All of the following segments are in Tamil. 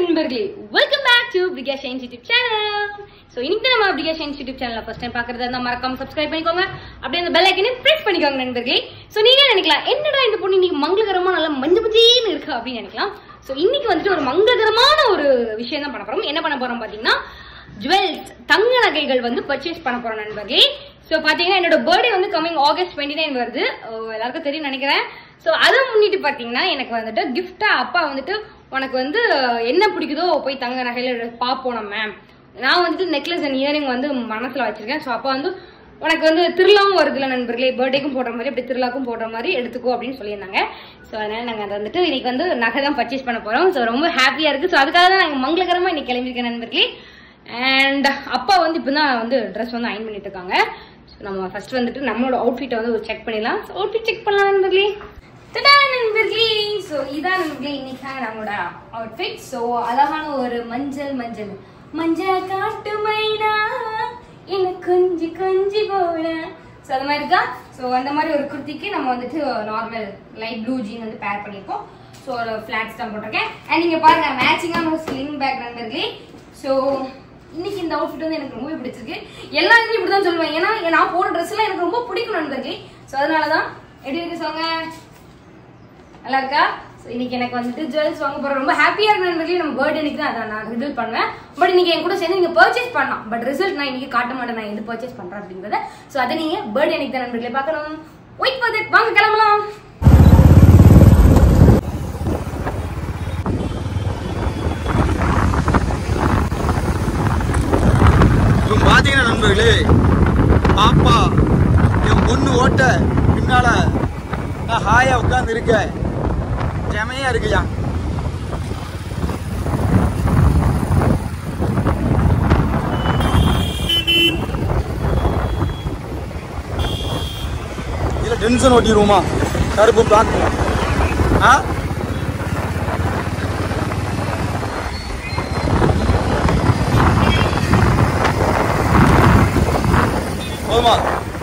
நண்பர்களே, welcome back to Bigga Shines YouTube channel. So இன்னைக்கு நம்ம Bigga Shines YouTube channel first time பார்க்கறதா இருந்தா மறக்காம subscribe பண்ணிக்கோங்க. அப்படியே அந்த bell icon-ஐ press பண்ணிக்கோங்க நண்பர்களே. So நீங்க நினைக்கலாம் என்னடா இந்த பொண்ணு இன்னைக்கு மங்களகரமா நல்ல மஞ்சபஜேன்னு இருக்கு அப்படி நினைக்கலாம். So இன்னைக்கு வந்துட்டு ஒரு மங்களகரமான ஒரு விஷயம் தான் பண்ண போறோம். என்ன பண்ண போறோம் பாத்தீங்கன்னா ஜுவல்ஸ் தங்க நகைகள் வந்து பர்ச்சேஸ் பண்ண போறோம் நண்பர்களே. சோ பாத்தீங்கன்னா என்னோட பர்த்டே வந்து கமிங் August 29 வருது. எல்லாருக்கும் தெரியும் நினைக்கிறேன். சோ அதை முன்னிட்டு பாத்தீங்கன்னா எனக்கு வந்துட்டு கிஃப்டா அப்பா வந்துட்டு உனக்கு வந்து என்ன பிடிக்குதோ போய் தங்க நகையில பாப்போம் நம்ம. நான் வந்துட்டு நெக்லஸ் அண்ட் இயரிங் வந்து மனசுல வச்சிருக்கேன். ஸோ அப்பா வந்து உனக்கு வந்து திருவிழாவும் வருதுல நண்பர்களே, பர்த்டேக்கும் போடுற மாதிரி அப்படி திருவிழாக்கும் போடுற மாதிரி எடுத்துக்கோ அப்படின்னு சொல்லியிருந்தாங்க. ஸோ அதனால நாங்கள் அதை வந்துட்டு இன்னைக்கு வந்து நகை தான் பர்ச்சேஸ் பண்ண போறோம். ஸோ ரொம்ப ஹாப்பியா இருக்கு. ஸோ அதுக்காக தான் நாங்கள் மங்களகரமா இன்னைக்கு கிளம்பியிருக்கேன் நண்பர்களே. அண்ட் அப்பா வந்து இப்பதான் வந்து ட்ரெஸ் வந்து அயன் பண்ணிட்டு இருக்காங்க. ஸோ நம்ம ஃபர்ஸ்ட் வந்துட்டு நம்மளோட அவுட்ஃபிட்டை வந்து செக் பண்ணிடலாம். ஸோ அவுட்ஃபிட் செக் பண்ணலாம் நண்பர்களே. நண்பர்களே, ஸோ இதான் நண்பர்களே இன்னைக்கு நம்மளோட அவுட்ஃபிட். ஸோ அழகான ஒரு மஞ்சள் மஞ்சள் மஞ்சள் காட்டு மைனா எனக்கு கொஞ்சி கொஞ்சி போல ஸோ அது மாதிரி இருக்கா. ஸோ அந்த மாதிரி ஒரு குர்த்திக்கு நம்ம வந்துட்டு நார்மல் லைட் ப்ளூ ஜீன் வந்து பேர் பண்ணியிருக்கோம். ஸோ ஒரு ஃபிளாட்ஸ் தான் போட்டிருக்கேன். அண்ட் நீங்க பாருங்க மேட்சிங்கான ஒரு ஸ்லிங் பேக் நண்பர்களே. ஸோ இன்னைக்கு இந்த அவுட்ஃபிட் வந்து எனக்கு ரொம்ப பிடிச்சிருக்கு. எல்லாருமே இப்படிதான் சொல்லுவேன், ஏன்னா நான் போடுற ட்ரெஸ் எல்லாம் எனக்கு ரொம்ப பிடிக்கும் நண்பர்களே. ஸோ அதனாலதான் எப்படி இருக்கு சொல்லுங்க, நல்லா இருக்கா? இன்னைக்கு எனக்கு வந்துட்டு ஜுவல்ஸ் வாங்க போறேன். ரொம்ப ஹாப்பியா இருக்கு நண்பர்களே. நம்ம பர்த்டே அன்னைக்கு தான் அதை நான் ரிவீல் பண்ணுவேன். பட் நீங்க என் கூட சேர்ந்து நீங்க பர்ச்சேஸ் பண்ணலாம். பட் ரிசல்ட் நான் இன்னைக்கு காட்ட மாட்டேன், நான் எது பர்ச்சேஸ் பண்றேன் அப்படிங்கறத. சோ அதை நீங்க பர்த்டே அன்னைக்கு தான் நண்பர்களே பார்க்கணும். Wait for that. வாங்க கிளம்பலாம். பாத்தீங்கன்னா நண்பர்களே, பாப்பா என் பொண்ணு ஓட்ட பின்னால நான் ஹாயா உட்கார்ந்து இருக்கேன். செமையா இருக்குயா. இதுல டென்ஷன் ஓட்டிடுவோமா கருப்பு பிளாக்? போதுமா?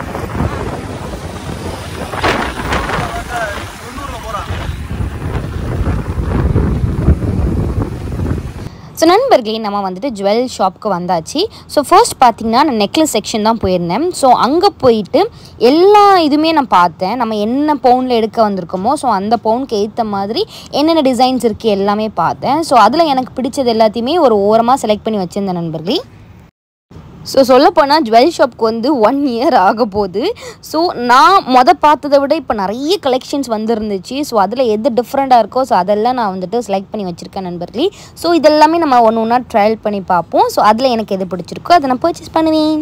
ஸோ நண்பர்களே, நம்ம வந்துட்டு ஜுவல் ஷாப்புக்கு வந்தாச்சு. ஸோ ஃபர்ஸ்ட் பார்த்தீங்கன்னா நான் நெக்லஸ் செக்ஷன் தான் போயிருந்தேன். ஸோ அங்கே போயிட்டு எல்லா இதுவுமே நான் பார்த்தேன். நம்ம என்ன பவுனில் எடுக்க வந்திருக்கோமோ ஸோ அந்த பவுனுக்கு ஏற்ற மாதிரி என்னென்ன டிசைன்ஸ் இருக்குது எல்லாமே பார்த்தேன். ஸோ அதில் எனக்கு பிடிச்சது எல்லாத்தையுமே ஒரு ஓரமாக செலக்ட் பண்ணி வச்சுருந்தேன் நண்பர்களே. ஸோ சொல்லப்போனால் ஜுவல் ஷாப்க்கு வந்து 1 இயர் ஆக போகுது. ஸோ நான் பார்த்ததை விட இப்போ நிறைய கலெக்ஷன்ஸ் வந்துருந்துச்சு. ஸோ அதில் எது டிஃப்ரெண்ட்டாக இருக்கோ ஸோ அதெல்லாம் நான் வந்துட்டு செலக்ட் பண்ணி வச்சுருக்கேன் நண்பர்களே. ஸோ இதெல்லாமே நம்ம ஒன்று ஒன்றா ட்ரையல் பண்ணி பார்ப்போம். ஸோ அதில் எனக்கு எது பிடிச்சிருக்கோ அதை நான் பர்ச்சேஸ் பண்ணுவேன்.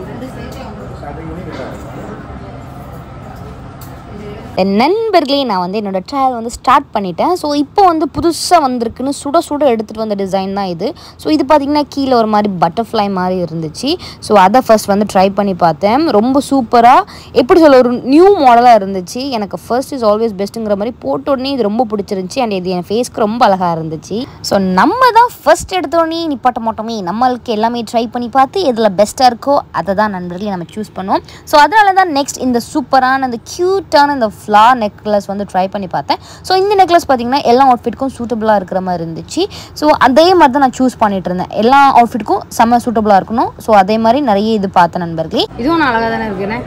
நண்பர்களே, நான் வந்து என்னோட ட்ரையல் வந்து ஸ்டார்ட் பண்ணிட்டேன். ஸோ இப்போ வந்து புதுசாக வந்திருக்குன்னு சுட சுட எடுத்துகிட்டு வந்த டிசைன் தான் இது. ஸோ இது பார்த்திங்கன்னா கீழே ஒரு மாதிரி பட்டர்ஃப்ளை மாதிரி இருந்துச்சு. ஸோ அதை ஃபர்ஸ்ட் வந்து ட்ரை பண்ணி பார்த்தேன். ரொம்ப சூப்பராக எப்படி சொல்ல ஒரு நியூ மாடலாக இருந்துச்சு. எனக்கு ஃபர்ஸ்ட் இஸ் ஆல்வேஸ் பெஸ்ட்டுங்கிற மாதிரி போட்ட உடனே இது ரொம்ப பிடிச்சிருந்துச்சி. அண்ட் இது என் ஃபேஸ்க்கு ரொம்ப அழகாக இருந்துச்சு. ஸோ நம்ம தான் ஃபர்ஸ்ட் எடுத்தோடனே நிப்பாட்ட மாட்டோமே, நம்மளுக்கு எல்லாமே ட்ரை பண்ணி பார்த்து எதில் பெஸ்ட்டாக இருக்கோ அதை தான் நண்பர்களே நம்ம சூஸ் பண்ணுவோம். ஸோ அதனால தான் நெக்ஸ்ட் இந்த சூப்பரான இந்த க்யூட்டான இந்த ஃப்ளார் நெக்லஸ் வந்து ட்ரை பண்ணி பார்த்தேன். ஸோ இந்த நெக்லஸ் பார்த்தீங்கன்னா எல்லா அவுட்ஃபிட்டுக்கும் சூட்டபுளாக இருக்கிற மாதிரி இருந்துச்சு. ஸோ அதே மாதிரி தான் நான் சூஸ் பண்ணிட்டு இருந்தேன். எல்லா அவுட்ஃபிட்டுக்கும் செம்ம சூட்டபுளாக இருக்கணும். ஸோ அதே மாதிரி நிறைய இது பார்த்தேன் நண்பர்களே. இதுவும் நான் அழகாக தானே இருக்குண்ணே.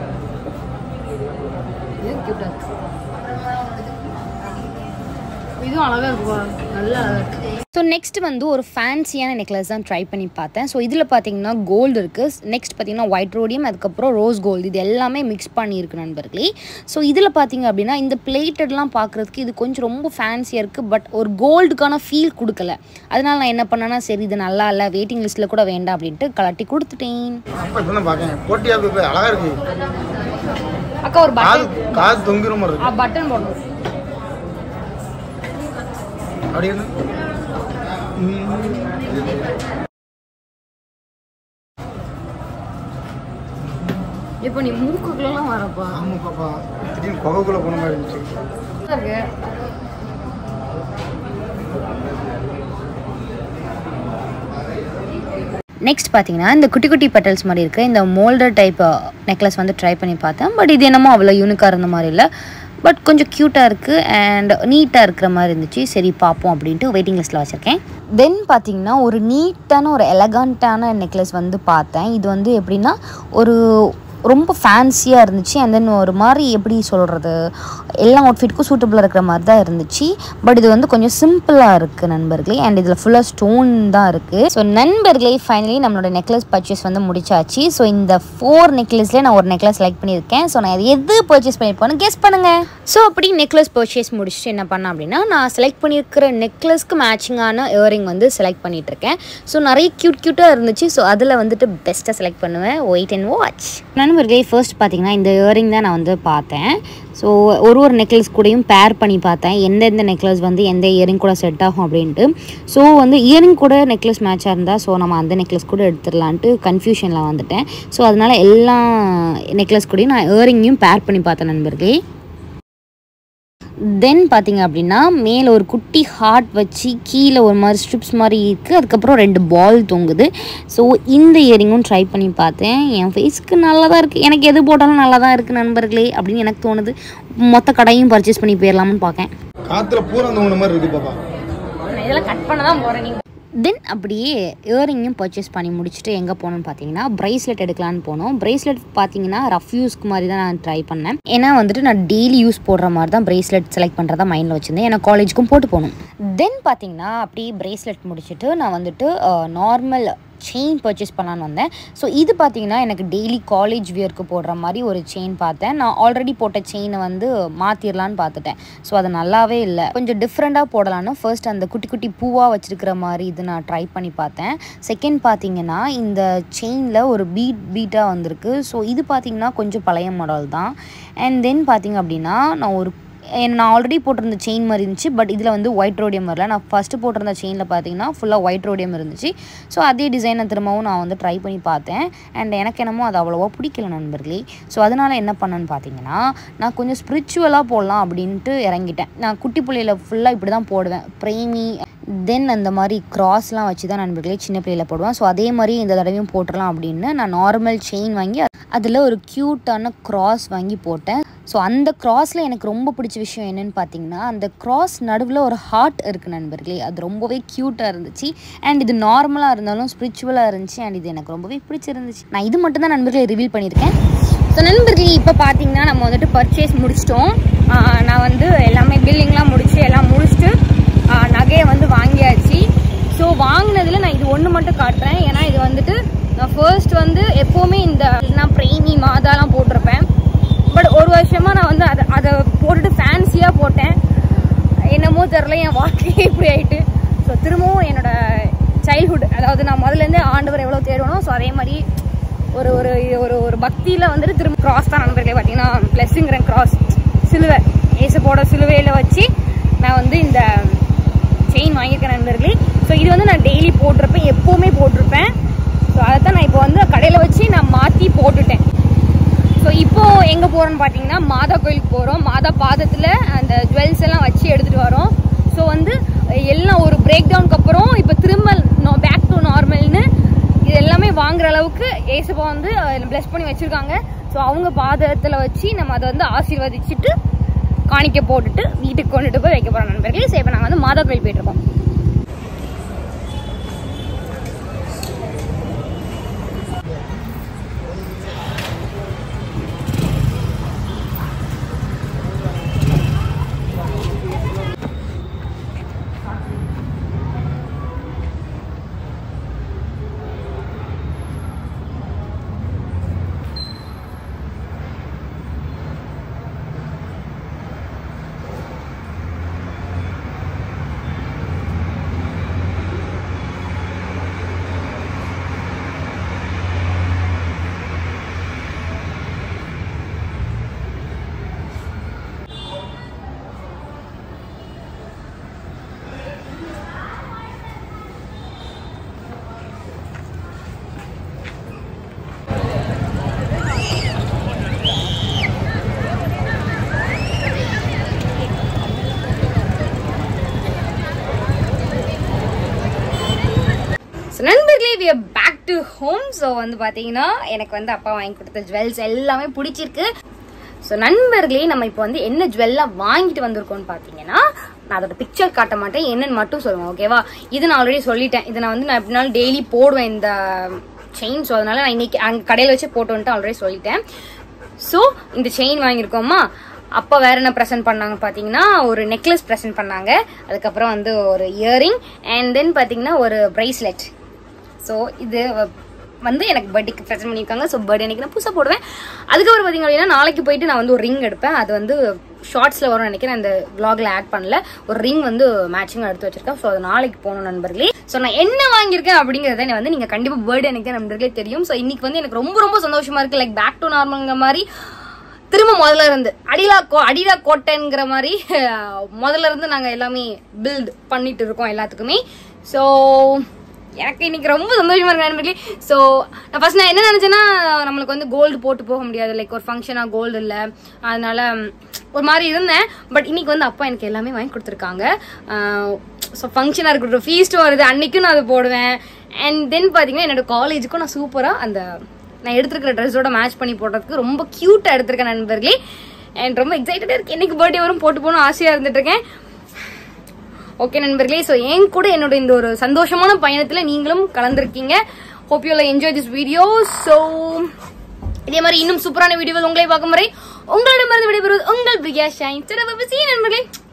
இதுவும் அழகாக இருக்குப்பா, நல்லா அழகாக இருக்கு. ஸோ நெக்ஸ்ட் வந்து ஒரு ஃபேன்சியான நெக்லஸ் தான் ட்ரை பண்ணி பார்த்தேன். ஸோ இதில் பார்த்தீங்கன்னா கோல்டு இருக்குது, நெக்ஸ்ட் பார்த்தீங்கன்னா ஒயிட் ரோடியம், அதுக்கப்புறம் ரோஸ் கோல்டு, இது எல்லாமே மிக்ஸ் பண்ணியிருக்கு நண்பர்களே. ஸோ இதில் பார்த்தீங்க அப்படின்னா இந்த பிளேட்டட்லாம் பார்க்குறதுக்கு இது கொஞ்சம் ரொம்ப ஃபேன்சியாக இருக்குது. பட் ஒரு கோல்டுக்கான ஃபீல் கொடுக்கல. அதனால நான் என்ன பண்ணேன்னா சரி இது நல்லா இல்லை, வெயிட்டிங் லிஸ்ட்டில் கூட வேண்டாம் அப்படின்ட்டு கலட்டி கொடுத்துட்டேன். அக்கா ஒரு பட்டன் போடணும். இப்போ நீ மூக்குக்குள்ளலாம் வரப்பா. ஆமாப்பா, திடீர்னு கொகைக்குள்ள போன மாதிரி இருந்துச்சு. நெக்ஸ்ட் பார்த்தீங்கன்னா இந்த குட்டி குட்டி பெட்டல்ஸ் மாதிரி இருக்க இந்த மோல்டர் டைப் நெக்லஸ் வந்து ட்ரை பண்ணி பார்த்தேன். பட் இது என்னமோ அவ்வளோ யூனிக்காக இருந்த மாதிரி இல்லை. பட் கொஞ்சம் க்யூட்டாக இருக்குது அண்ட் நீட்டாக இருக்கிற மாதிரி இருந்துச்சு. சரி பார்ப்போம் அப்படின்ட்டு வெயிட்டிங் லிஸ்ட்டில் வச்சுருக்கேன். தென் பார்த்திங்கன்னா ஒரு நீட்டான ஒரு எலகண்ட்டான நெக்லஸ் வந்து பார்த்தேன். இது வந்து எப்படின்னா ஒரு ரொம்ப ஃபேன்சியாக இருந்துச்சு. அண்ட் தென் ஒரு மாதிரி எப்படி சொல்கிறது, எல்லா அவுட்ஃபிட்டுக்கும் சூட்டபுளாக இருக்கிற மாதிரி தான் இருந்துச்சு. பட் இது வந்து கொஞ்சம் சிம்பிளாக இருக்குது நண்பர்களே. அண்ட் இதில் ஃபுல்லாக ஸ்டோன் தான் இருக்குது. ஸோ நண்பர்களே ஃபைனலி நம்மளோட நெக்லஸ் பர்ச்சேஸ் வந்து முடிச்சாச்சு. ஸோ இந்த 4 நெக்லஸ்லேயே நான் ஒரு நெக்லஸ் செலக்ட் பண்ணியிருக்கேன். ஸோ நான் எது பர்ச்சேஸ் பண்ணியிருப்பேன்னு கெஸ் பண்ணுங்கள். ஸோ அப்படி நெக்லஸ் பர்ச்சேஸ் முடிச்சுட்டு என்ன பண்ணேன் அப்படின்னா, நான் செலக்ட் பண்ணியிருக்கிற நெக்லஸ்க்கு மேட்சிங்கான இயரிங் வந்து செலக்ட் பண்ணிகிட்ருக்கேன். ஸோ நிறைய க்யூட்டாக இருந்துச்சு. ஸோ அதில் வந்துட்டு பெஸ்ட்டாக செலக்ட் பண்ணுவேன். Wait and watch. நண்பர்களே ஃபர்ஸ்ட் பார்த்தீங்கன்னா இந்த இயரிங் தான் நான் வந்து பார்த்தேன். ஸோ ஒரு நெக்லஸ் கூடயும் பேர் பண்ணி பார்த்தேன் எந்தெந்த நெக்லஸ் வந்து எந்த இயரிங் கூட செட் ஆகும் அப்படின்ட்டு. ஸோ வந்து இயரிங் கூட நெக்லஸ் மேட்சாக இருந்தால் ஸோ நம்ம அந்த நெக்லஸ் கூட எடுத்துடலான்ட்டு கன்ஃபியூஷனில் வந்துட்டேன். ஸோ அதனால் எல்லா நெக்லஸ் கூடயும் நான் இயரிங்கையும் பேர் பண்ணி பார்த்தேன் நண்பர்களே. தென் பார்த்திங்க அப்படின்னா மேலே ஒரு குட்டி ஹார்ட் வச்சு கீழே ஒரு மாதிரி ஸ்ட்ரிப்ஸ் மாதிரி இருக்குது. அதுக்கப்புறம் 2 பால் தொங்குது. ஸோ இந்த இயரிங்கும் ட்ரை பண்ணி பார்த்தேன். என் ஃபேஸ்க்கு நல்லா தான் இருக்குது. எனக்கு எது போட்டாலும் நல்லா தான் இருக்குது நண்பர்களே அப்படின்னு எனக்கு தோணுது. மொத்த கடையும் பர்ச்சேஸ் பண்ணி போயிடலாம்னு பார்க்கேன். காற்றுல பூரா தோணுன மாதிரி இருக்குது பாப்பா. இதெல்லாம் கட் பண்ண தான் போகிறேன். நீங்கள் தென் அப்படியே இயரிங்கும் பர்ச்சேஸ் பண்ணி முடிச்சுட்டு எங்கே போனோன்னு பார்த்தீங்கன்னா ப்ரேஸ்லெட் எடுக்கலான்னு போனோம். ப்ரேஸ்லெட் பார்த்தீங்கன்னா ரஃப் யூஸ்க்கு மாதிரி தான் நான் ட்ரை பண்ணேன். ஏன்னா வந்துட்டு நான் டெய்லி யூஸ் போடுற மாதிரி தான் ப்ரேஸ்லெட் செலக்ட் பண்ணுறதா மைண்டில் வச்சுருந்தேன். ஏன்னா காலேஜுக்கும் போட்டு போகணும். தென் பார்த்தீங்கன்னா அப்படியே ப்ரேஸ்லெட் முடிச்சுட்டு நான் வந்துட்டு நார்மல் செயின் பர்ச்சேஸ் பண்ணலான்னு வந்தேன். ஸோ இது பார்த்தீங்கன்னா எனக்கு டெய்லி காலேஜ் வியருக்கு போடுற மாதிரி ஒரு செயின் பார்த்தேன். நான் ஆல்ரெடி போட்ட செயினை வந்து மாற்றிடலான்னு பார்த்துட்டேன். ஸோ அது நல்லாவே இல்லை. கொஞ்சம் டிஃப்ரெண்ட்டாக போடலான்னு ஃபர்ஸ்ட் அந்த குட்டி குட்டி பூவாக வச்சுருக்கிற மாதிரி இது நான் ட்ரை பண்ணி பார்த்தேன். செகண்ட் பார்த்தீங்கன்னா இந்த செயினில் ஒரு பீட்டாக வந்திருக்கு. ஸோ இது பார்த்தீங்கன்னா கொஞ்சம் பழைய மாடல் தான். அண்ட் தென் பார்த்தீங்க அப்படின்னா நான் ஆல்ரெடி போட்டிருந்த செயின் மாதிரி இருந்துச்சு. பட் இதில் வந்து ஒயிட் ரோடியம் வரல. நான் ஃபஸ்ட்டு போட்டிருந்த செயினில் பார்த்தீங்கன்னா ஃபுல்லாக ஒயிட் ரோடியம் இருந்துச்சு. ஸோ அதே டிசைனை திரும்பவும் நான் வந்து ட்ரை பண்ணி பார்த்தேன். அண்ட் எனக்கு என்னமோ அது அவ்வளோவா பிடிக்கல நண்பர்களே. ஸோ அதனால் என்ன பண்ணேன்னு பார்த்தீங்கன்னா நான் கொஞ்சம் ஸ்பிரிச்சுவலாக போடலாம் அப்படின்ட்டு இறங்கிட்டேன். நான் குட்டி பிள்ளையில் ஃபுல்லாக இப்படி தான் போடுவேன். பிரேமி தென் அந்த மாதிரி க்ராஸ்லாம் வச்சு தான் நண்பர்களே சின்ன பிள்ளையில் போடுவேன். ஸோ அதே மாதிரி இந்த தடவையும் போட்டுடலாம் அப்படின்னு நான் நார்மல் செயின் வாங்கி அதில் ஒரு க்யூட்டான க்ராஸ் வாங்கி போட்டேன். ஸோ அந்த க்ராஸில் எனக்கு ரொம்ப பிடிச்ச விஷயம் என்னென்னு பார்த்தீங்கன்னா அந்த க்ராஸ் நடுவில் ஒரு ஹார்ட் இருக்குது நண்பர்களே. அது ரொம்பவே க்யூட்டாக இருந்துச்சு. அண்ட் இது நார்மலாக இருந்தாலும் ஸ்பிரிச்சுவலாக இருந்துச்சு. அண்ட் இது எனக்கு ரொம்பவே பிடிச்சிருந்துச்சு. நான் இது மட்டும் தான் நண்பர்களே ரிவீல் பண்ணியிருக்கேன். ஸோ நண்பர்களே இப்போ பார்த்தீங்கன்னா நம்ம வந்துட்டு பர்ச்சேஸ் முடிச்சிட்டோம். நான் வந்து எல்லாமே பில்லிங்லாம் எல்லாம் முடிச்சுட்டு நகையை வந்து வாங்கியாச்சு. ஸோ வாங்கினதில் நான் இது ஒன்று மட்டும் காட்டுறேன். ஏன்னா இது வந்துட்டு நான் ஃபர்ஸ்ட் வந்து எப்போவுமே நான் பிரேமி மாதாலாம் போட்டிருப்பேன். பட் ஒரு வருஷமாக நான் வந்து அதை போட்டுட்டு ஃபேன்சியாக போட்டேன். என்னமோ தெரில என் வாழ்க்கையே இப்படி ஆகிட்டு. ஸோ திரும்பவும் என்னோட சைல்ட்ஹுட், அதாவது நான் முதல்லேருந்தே ஆண்டவர் எவ்வளோ தேடணும். ஸோ அதே மாதிரி ஒரு ஒரு ஒரு பக்தியில் வந்துட்டு திரும்ப க்ராஸ் தான் நண்பர்களே. பார்த்தீங்கன்னா ப்ளஸ்ஸுங்கிற க்ராஸ் சிலுவை ஏசப்போட சிலுவையில் வச்சு நான் வந்து இந்த செயின் வாங்கியிருக்கேன் நண்பர்களே. ஸோ இது வந்து நான் டெய்லி போட்டிருப்பேன், எப்போவுமே போட்டிருப்பேன். ஸோ அதை தான் நான் இப்போ வந்து கடையில் வச்சு நான் மாற்றி போட்டுட்டேன். ஸோ இப்போது எங்கே போகிறோன்னு பார்த்தீங்கன்னா மாதா கோயிலுக்கு போகிறோம். மாதா பாதத்தில் அந்த ஜுவல்ஸ் எல்லாம் வச்சு எடுத்துகிட்டு வரோம். ஸோ வந்து எல்லாம் ஒரு பிரேக் டவுனுக்கு அப்புறம் இப்போ திரும்ப பேக் டு நார்மல்னு இது எல்லாமே வாங்குற அளவுக்கு ஏசப்பா வந்து பிளஸ் பண்ணி வச்சுருக்காங்க. ஸோ அவங்க பாதத்தில் வச்சு நம்ம அதை வந்து ஆசீர்வதிச்சுட்டு காணிக்க போட்டுட்டு வீட்டுக்கு கொண்டுட்டு போய் வைக்க போகிறோம் நண்பர்களே. ஸோ இப்போ நாங்கள் வந்து மாதா கோயில் போயிட்டுருக்கோம். நண்பர்களே we are back to home. So வந்து பார்த்தீங்கன்னா எனக்கு வந்து அப்பா வாங்கி கொடுத்த ஜுவல்ஸ் எல்லாமே பிடிச்சிருக்கு. ஸோ நண்பர்களே நம்ம இப்போ வந்து என்ன ஜுவல்லாம் வாங்கிட்டு வந்திருக்கோம்னு பார்த்தீங்கன்னா நான் அதோட பிக்சர் காட்ட மாட்டேன், என்னன்னு மட்டும் சொல்லுவேன். ஓகேவா? இது நான் ஆல்ரெடி சொல்லிட்டேன். இதை நான் வந்து நான் எப்படினாலும் டெய்லி போடுவேன் இந்த செயின். ஸோ அதனால நான் இன்னைக்கு அங்கே கடையில் வச்சு போட்டு வந்துட்டு ஆல்ரெடி சொல்லிட்டேன். ஸோ இந்த செயின் வாங்கியிருக்கோமா, அப்போ வேற என்ன ப்ரெசென்ட் பண்ணாங்க பார்த்தீங்கன்னா ஒரு நெக்லஸ் ப்ரெசென்ட் பண்ணாங்க, அதுக்கப்புறம் வந்து ஒரு இயரிங் அண்ட் தென் பார்த்தீங்கன்னா ஒரு ப்ரைஸ்லெட். ஸோ இது வந்து எனக்கு பர்த்டேக்கு ப்ரெசென்ட் பண்ணியிருக்காங்க. ஸோ பர்த்டே அன்னைக்கு நான் புதுசாக போடுவேன். அதுக்கப்புறம் பார்த்தீங்க அப்படின்னா நாளைக்கு போயிட்டு நான் வந்து ஒரு ரிங் எடுப்பேன். அது வந்து ஷார்ட்ஸில் வரும்னு நினைக்கிறேன், அந்த vlogல ஆட் பண்ணல. ஒரு ரிங் வந்து மேட்சிங்காக எடுத்து வச்சிருக்கேன். ஸோ அது நாளைக்கு போகணும் நண்பர்களே. ஸோ நான் என்ன வாங்கியிருக்கேன் அப்படிங்கிறத வந்து நீங்கள் கண்டிப்பாக பர்த்டே அன்னைக்கு நண்பர்களே தெரியும். ஸோ இன்னைக்கு வந்து எனக்கு ரொம்ப ரொம்ப சந்தோஷமா இருக்கு. லைக் பேக் டு நார்மல்ங்கிற மாதிரி திரும்ப முதல்ல இருந்து அடிலா கோட்டைங்கிற மாதிரி முதல்ல இருந்து நாங்கள் எல்லாமே பில்ட் பண்ணிட்டு இருக்கோம் எல்லாத்துக்குமே. ஸோ எனக்கு இன்னைக்கு ரொம்ப சந்தோஷமா இருக்கு நண்பர்களே. ஸோ நான் ஃபர்ஸ்ட் என்ன நினைச்சேன்னா நம்மளுக்கு வந்து கோல்டு போட்டு போக முடியாது, லைக் ஒரு ஃபங்க்ஷனா கோல்டு இல்லை, அதனால ஒரு மாதிரி இருந்தேன். பட் இன்னைக்கு வந்து அப்பா எனக்கு எல்லாமே வாங்கி கொடுத்துருக்காங்க. ஸோ ஃபங்க்ஷனாக இருக்கட்டும், ஃபீஸ்ட்டும் வருது, அன்னைக்கும் நான் அதை போடுவேன். அண்ட் தென் பார்த்தீங்கன்னா என்னோட காலேஜுக்கும் நான் சூப்பராக அந்த நான் எடுத்துருக்கிற ட்ரெஸ்ஸோட மேட்ச் பண்ணி போடுறதுக்கு ரொம்ப க்யூட்டாக எடுத்திருக்கேன் நண்பர்களே. அண்ட் ரொம்ப எக்ஸைட்டடாக இருக்கு, என்னைக்கு பர்த்டே வரும் போட்டு போகணும் ஆசையாக இருந்துட்டு இருக்கேன். ஓகே நண்பர்களே, ஸோ என் கூட என்னோட இந்த ஒரு சந்தோஷமான பயணத்தில் நீங்களும் கலந்துருக்கீங்க. Hope you enjoy this video. So இதே மாதிரி இன்னும் சூப்பரான வீடியோவில் உங்களை பார்க்கும் வரை உங்களிடமிருந்து விடைபெறுவது உங்கள் பிரியா ஷைன். நண்பர்களே.